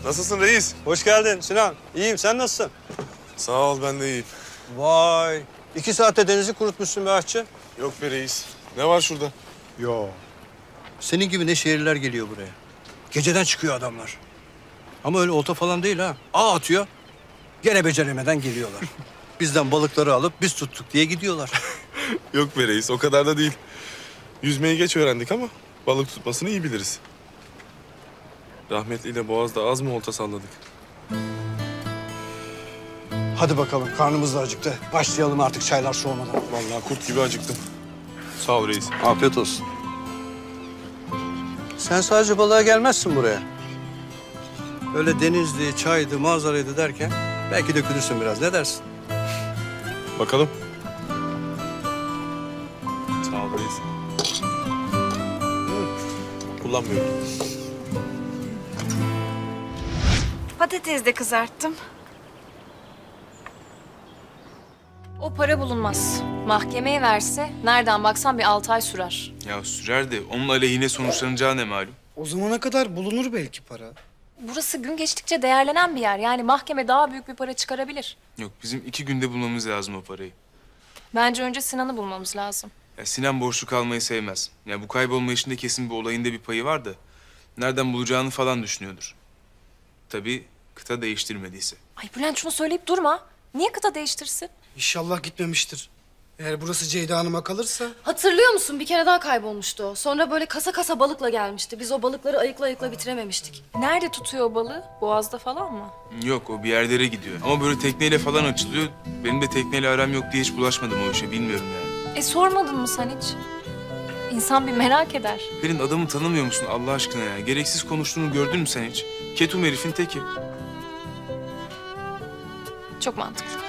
Nasılsın reis? Hoş geldin Sinan. İyiyim, sen nasılsın? Sağ ol, ben de iyiyim. Vay, 2 saatte denizi kurutmuşsun be aşçı. Yok be reis. Ne var şurada? Yo. Senin gibi ne şehirler geliyor buraya. Geceden çıkıyor adamlar. Ama öyle olta falan değil ha. Ağ atıyor. Gene beceremeden geliyorlar. Bizden balıkları alıp biz tuttuk diye gidiyorlar. Yok be reis, o kadar da değil. Yüzmeyi geç öğrendik ama balık tutmasını iyi biliriz. Rahmetliyle Boğaz'da az mı olta salladık? Hadi bakalım, karnımız da acıktı. Başlayalım artık çaylar soğumadan. Vallahi kurt gibi acıktım. Sağ ol reis. Afiyet olsun. Sen sadece balığa gelmezsin buraya. Öyle denizli, çaydı, manzaraydı derken belki dökülürsün biraz. Ne dersin? Bakalım. Sağ ol reis. Kullanmıyorum. Patates de kızarttım. O para bulunmaz. Mahkemeye verse nereden baksan bir 6 ay sürer. Ya sürer de onun aleyhine sonuçlanacağı ne malum? O zamana kadar bulunur belki para. Burası gün geçtikçe değerlenen bir yer. Yani mahkeme daha büyük bir para çıkarabilir. Yok, bizim 2 günde bulmamız lazım o parayı. Bence önce Sinan'ı bulmamız lazım. Ya Sinan borçlu kalmayı sevmez. Ya bu kaybolma işinde kesin bir olayında bir payı var da nereden bulacağını falan düşünüyordur. Tabii kıta değiştirmediyse. Ay Bülent, şunu söyleyip durma. Niye kıta değiştirsin? İnşallah gitmemiştir. Eğer burası Ceyda Hanım'a kalırsa... Hatırlıyor musun? Bir kere daha kaybolmuştu o. Sonra böyle kasa kasa balıkla gelmişti. Biz o balıkları ayıkla bitirememiştik. Nerede tutuyor o balığı? Boğaz'da falan mı? Yok, o bir yerlere gidiyor. Ama böyle tekneyle falan açılıyor. Benim de tekneyle aram yok diye hiç bulaşmadım o işe. Bilmiyorum yani. Sormadın mı sen hiç? İnsan bir merak eder. Pelin, adamı tanımıyor musun Allah aşkına ya? Gereksiz konuştuğunu gördün mü sen hiç? Ketum herifin teki. Çok mantıklı.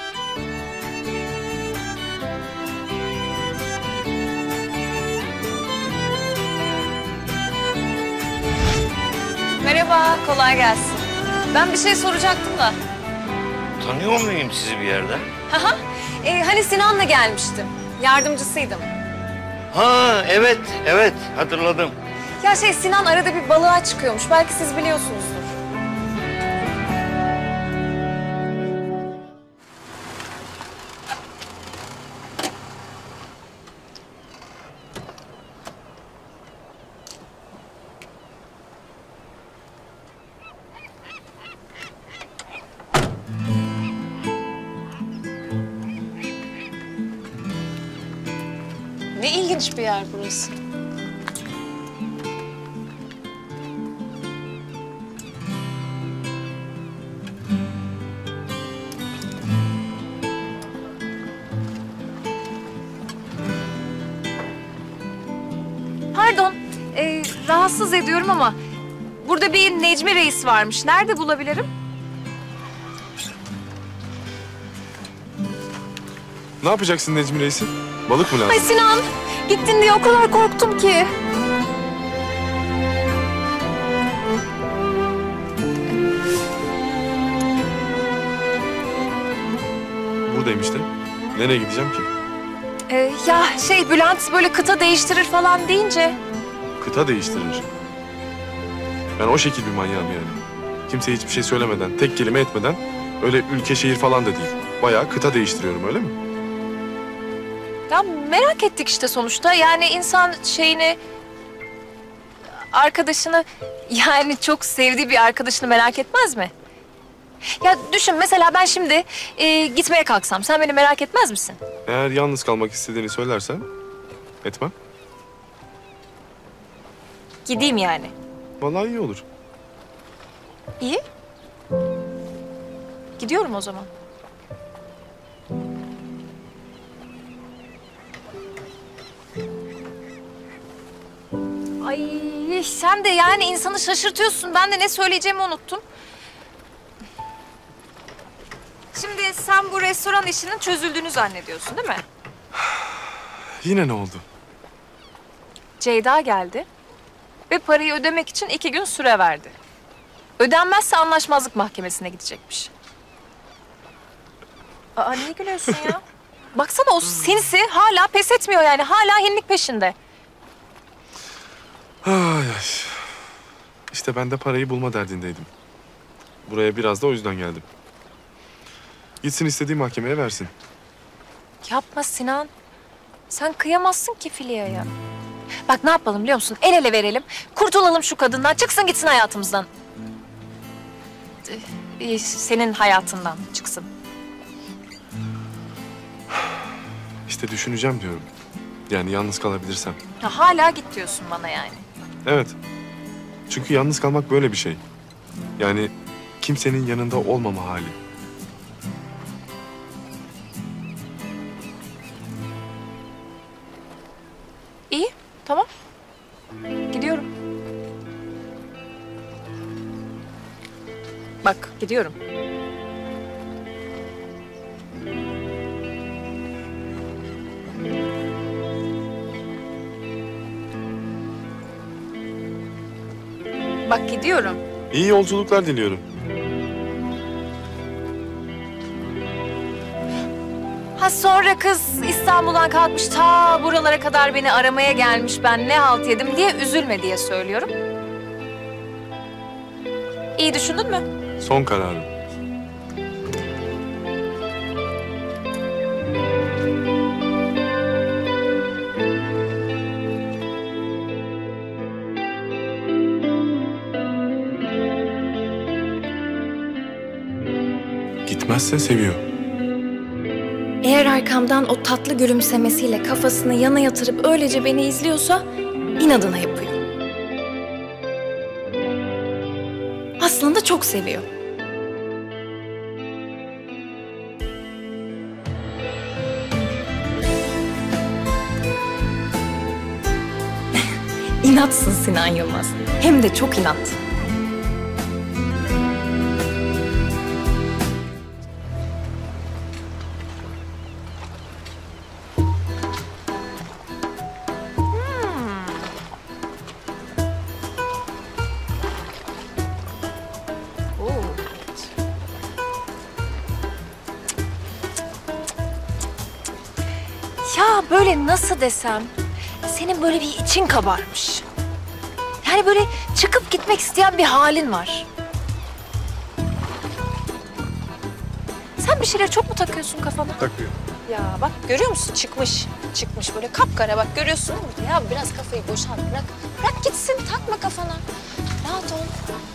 Merhaba, kolay gelsin. Ben bir şey soracaktım da. Tanıyor muyum sizi bir yerden? Hani Sinan'la gelmiştim. Yardımcısıydım. Ha evet hatırladım. Ya Sinan arada bir balığa çıkıyormuş. Belki siz biliyorsunuzdur. Ne ilginç bir yer burası. Pardon, rahatsız ediyorum ama burada bir Necmi Reis varmış. Nerede bulabilirim? Ne yapacaksın Necmi reisi? Balık mı lazım? Ay Sinan, gittin diye o kadar korktum ki. Buradayım işte. Nereye gideceğim ki? Bülent böyle kıta değiştirir falan deyince... Kıta değiştirir. Ben o şekil bir manyağım yani. Kimseye hiçbir şey söylemeden, tek kelime etmeden öyle ülke şehir falan da değil. Bayağı kıta değiştiriyorum, öyle mi? Ya merak ettik işte sonuçta. Yani insan arkadaşını, yani çok sevdiği bir arkadaşını merak etmez mi? Ya düşün mesela ben şimdi gitmeye kalksam sen beni merak etmez misin? Eğer yalnız kalmak istediğini söylersen etmem. Gideyim yani. Vallahi iyi olur. İyi. Gidiyorum o zaman. Ay sen de yani insanı şaşırtıyorsun. Ben de ne söyleyeceğimi unuttum. Şimdi sen bu restoran işinin çözüldüğünü zannediyorsun değil mi? Yine ne oldu? Ceyda geldi ve parayı ödemek için 2 gün süre verdi. Ödenmezse anlaşmazlık mahkemesine gidecekmiş. Aa niye gülüyorsun ya? Baksana o sinsi hala pes etmiyor yani. Hala hinlik peşinde. Ay ay. İşte ben de parayı bulma derdindeydim. Buraya biraz da o yüzden geldim. Gitsin istediği mahkemeye versin. Yapma Sinan. Sen kıyamazsın ki Filya'ya. Bak ne yapalım biliyor musun? El ele verelim. Kurtulalım şu kadından. Çıksın gitsin hayatımızdan. Senin hayatından çıksın. İşte düşüneceğim diyorum. Yani yalnız kalabilirsem. Ya hala git diyorsun bana yani. Evet. Çünkü yalnız kalmak böyle bir şey. Yani kimsenin yanında olmama hali. İyi, tamam. Gidiyorum. Bak, gidiyorum. Bak gidiyorum. İyi yolculuklar diliyorum. Ha sonra kız İstanbul'dan kalkmış ta buralara kadar beni aramaya gelmiş. Ben ne halt yedim diye üzülme diye söylüyorum. İyi düşündün mü? Son kararım. Gitmezse seviyor. Eğer arkamdan o tatlı gülümsemesiyle kafasını yana yatırıp öylece beni izliyorsa inadına yapıyor. Aslında çok seviyor. İnatsın Sinan Yılmaz. Hem de çok inat. Ya böyle nasıl desem, senin böyle bir için kabarmış. Yani böyle çıkıp gitmek isteyen bir halin var. Sen bir şeyler çok mu takıyorsun kafana? Takıyor. Ya bak görüyor musun çıkmış. Çıkmış böyle kapkara bak görüyorsun mu? Ya biraz kafayı boşalt bırak. Bırak gitsin takma kafana. Rahat ol.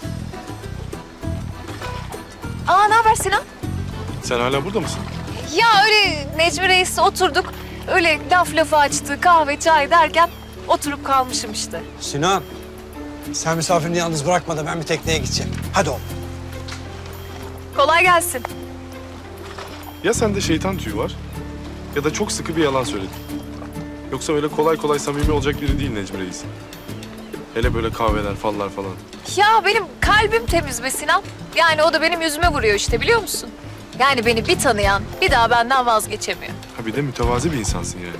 Aa ne haber Sinan? Sen hala burada mısın? Ya öyle Necmi Reis'le oturduk. Öyle lafı açtı kahve çay derken oturup kalmışım işte. Sinan, sen misafirini yalnız bırakma da ben bir tekneye gideceğim. Hadi oğlum. Kolay gelsin. Ya sende şeytan tüyü var ya da çok sıkı bir yalan söyledin. Yoksa öyle kolay kolay samimi olacak biri değil Necmi Reis. Hele böyle kahveler, fallar falan. Ya benim kalbim temiz be Sinan. Yani o da benim yüzüme vuruyor işte biliyor musun? Yani beni bir tanıyan bir daha benden vazgeçemiyor. Ha bir de mütevazi bir insansın yani.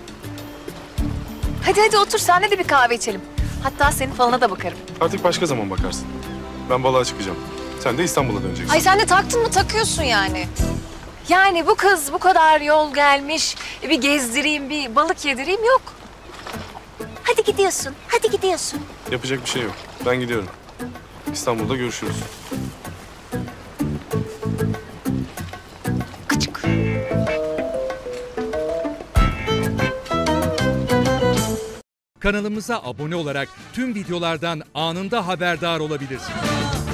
Hadi otur senle de bir kahve içelim. Hatta senin falına da bakarım. Artık başka zaman bakarsın. Ben balığa çıkacağım. Sen de İstanbul'a döneceksin. Ay sen de taktın mı takıyorsun yani. Yani bu kız bu kadar yol gelmiş. Bir gezdireyim, bir balık yedireyim yok. Hadi gidiyorsun, hadi gidiyorsun. Yapacak bir şey yok. Ben gidiyorum. İstanbul'da görüşürüz. Küçük. Kanalımıza abone olarak tüm videolardan anında haberdar olabilirsiniz.